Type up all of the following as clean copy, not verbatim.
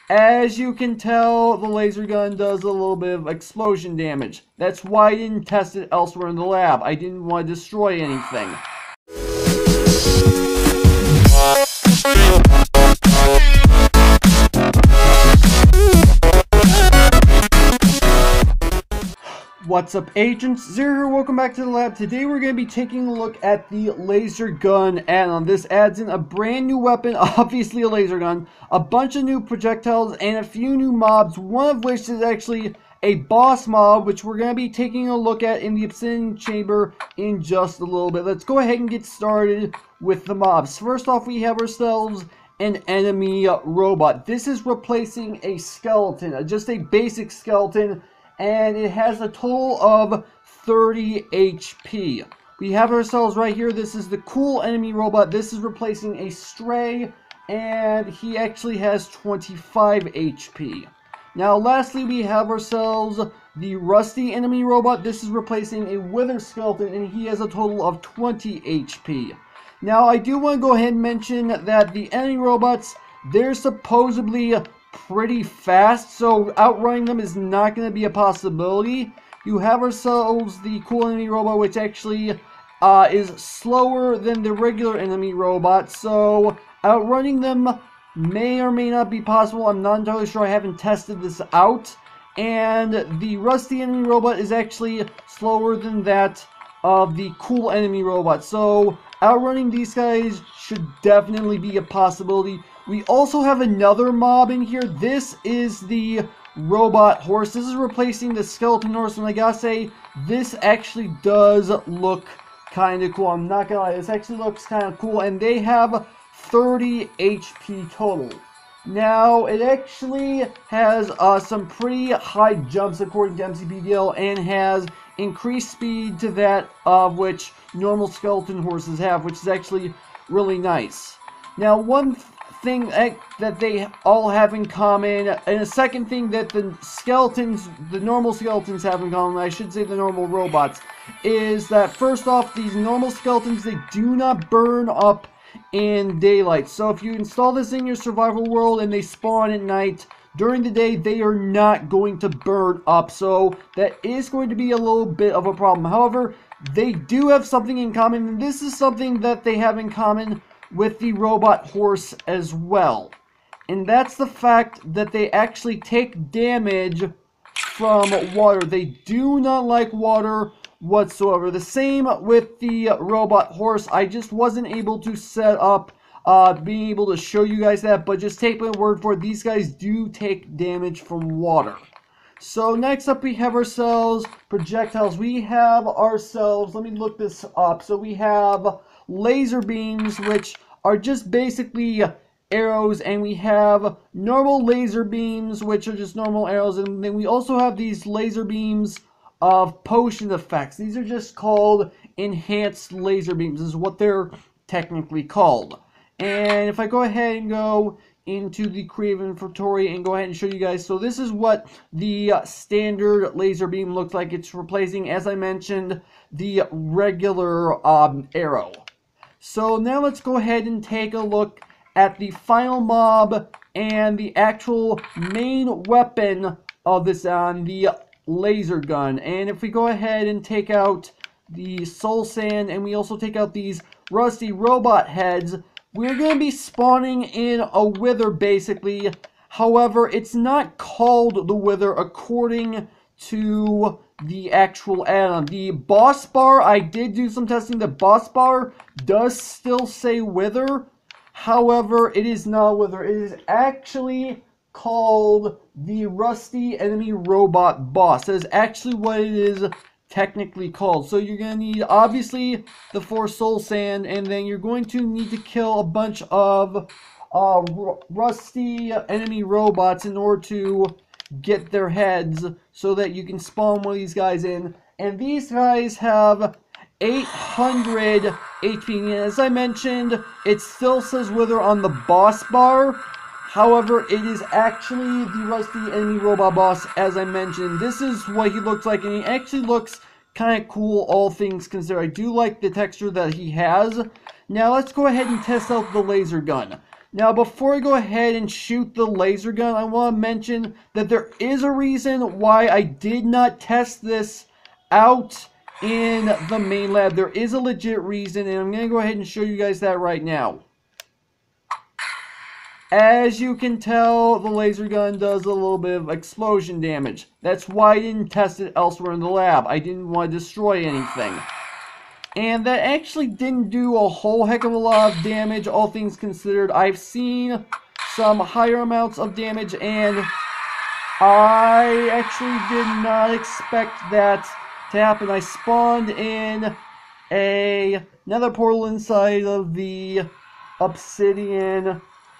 As you can tell, the laser gun does a little bit of explosion damage. That's why I didn't test it elsewhere in the lab. I didn't want to destroy anything. What's up, agents? Zer here, welcome back to the lab. Today we're going to be taking a look at the laser gun add-on. This adds in a brand new weapon, obviously a laser gun, a bunch of new projectiles, and a few new mobs, one of which is actually a boss mob, which we're going to be taking a look at in the obsidian chamber in just a little bit. Let's go ahead and get started with the mobs. First off, we have ourselves an enemy robot. This is replacing a skeleton, just a basic skeleton, and it has a total of 30 HP. We have ourselves right here, this is the cool enemy robot. This is replacing a stray, and he actually has 25 HP. Now lastly, we have ourselves the rusty enemy robot. This is replacing a wither skeleton, and he has a total of 20 HP. Now I do want to go ahead and mention that the enemy robots, they're supposedly pretty fast, so outrunning them is not going to be a possibility. You have ourselves the cool enemy robot, which actually is slower than the regular enemy robot, so outrunning them may or may not be possible. I'm not entirely sure, I haven't tested this out. And the rusty enemy robot is actually slower than that of the cool enemy robot, so outrunning these guys should definitely be a possibility. We also have another mob in here. This is the robot horse. This is replacing the skeleton horse, and I gotta say, this actually does look kind of cool. I'm not gonna lie, this actually looks kind of cool, and they have 30 HP total. Now, it actually has some pretty high jumps according to MCPDL, and has increased speed to that of which normal skeleton horses have, which is actually really nice. Now, one thing that they all have in common, and a second thing that the skeletons, the normal skeletons have in common, I should say the normal robots, is that first off, these normal skeletons, they do not burn up in daylight. So if you install this in your survival world and they spawn at night, during the day they are not going to burn up, so that is going to be a little bit of a problem. However, they do have something in common, and this is something that they have in common with the robot horse as well, and that's the fact that they actually take damage from water. They do not like water whatsoever. The same with the robot horse. I just wasn't able to set up being able to show you guys that, but just take my word for it, these guys do take damage from water. So next up, we have ourselves projectiles. We have ourselves, let me look this up, so we have laser beams, which are just basically arrows, and we have normal laser beams, which are just normal arrows, and then we also have these laser beams of potion effects. These are just called enhanced laser beams, is what they're technically called. And if I go ahead and go into the creative inventory and go ahead and show you guys, so this is what the standard laser beam looks like. It's replacing, as I mentioned, the regular arrow. So now let's go ahead and take a look at the final mob and the actual main weapon of this the laser gun. And if we go ahead and take out the soul sand, and we also take out these rusty robot heads, we're going to be spawning in a wither basically. However, it's not called the wither according to the actual add-on. The boss bar, I did do some testing. The boss bar does still say wither. However, it is not wither. It is actually called the rusty enemy robot boss. That is actually what it is technically called. So you're going to need, obviously, the 4 soul sand, and then you're going to need to kill a bunch of rusty enemy robots in order to get their heads so that you can spawn one of these guys in. And these guys have 800 HP. And as I mentioned, it still says wither on the boss bar. However, it is actually the rusty enemy robot boss, as I mentioned. This is what he looks like, and he actually looks kind of cool, all things considered. I do like the texture that he has. Now, let's go ahead and test out the laser gun. Now, before I go ahead and shoot the laser gun, I want to mention that there is a reason why I did not test this out in the main lab. There is a legit reason, and I'm going to go ahead and show you guys that right now. As you can tell, the laser gun does a little bit of explosion damage. That's why I didn't test it elsewhere in the lab. I didn't want to destroy anything. And that actually didn't do a whole heck of a lot of damage, all things considered. I've seen some higher amounts of damage, and I actually did not expect that to happen. I spawned in a nether portal inside of the obsidian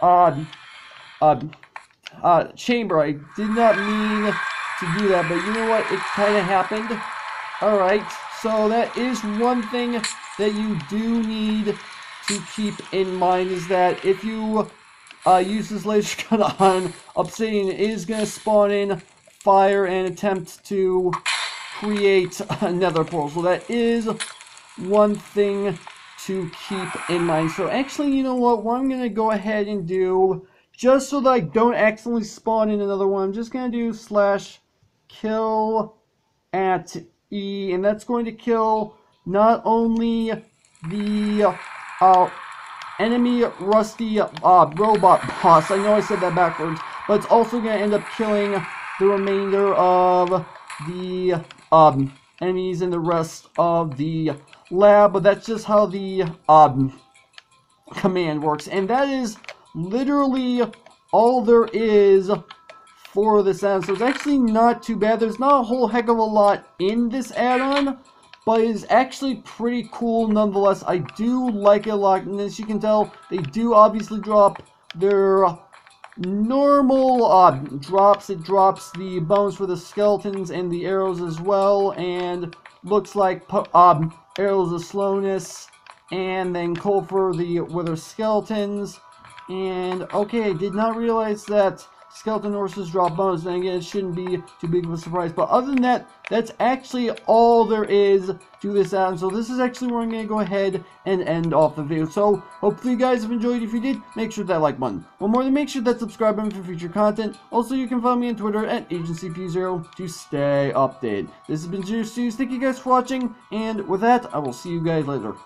chamber. I did not mean to do that, but you know what? It kind of happened. Alright, so that is one thing that you do need to keep in mind, is that if you use this laser gun on obsidian, it is going to spawn in fire and attempt to create a nether portal. So that is one thing to keep in mind. So actually, you know what I'm going to go ahead and do, just so that I don't accidentally spawn in another one, I'm just going to do /kill at E, and that's going to kill not only the enemy rusty robot boss, I know I said that backwards, but it's also going to end up killing the remainder of the enemies in the rest of the lab. But that's just how the command works, and that is literally all there is for this add-on. So it's actually not too bad. There's not a whole heck of a lot in this add-on, but it's actually pretty cool nonetheless. I do like it a lot, and as you can tell, they do obviously drop their normal drops. It drops the bones for the skeletons and the arrows as well, and looks like arrows of slowness, and then coal for the wither skeletons. And okay, I did not realize that skeleton horses drop bones. Then again, it shouldn't be too big of a surprise. But other than that, that's actually all there is to this add-on. So this is actually where I'm going to go ahead and end off the video. So hopefully you guys have enjoyed. If you did, make sure that like button. One more, make sure that subscribe button for future content. Also, you can follow me on Twitter at AgentCP0 to stay updated. This has been Zer0's. Thank you guys for watching, and with that, I will see you guys later.